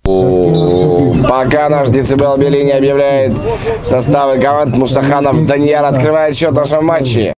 Пока наш Децибел Бели не объявляет составы команд, Мусаханов Данияр открывает счет в нашем матче.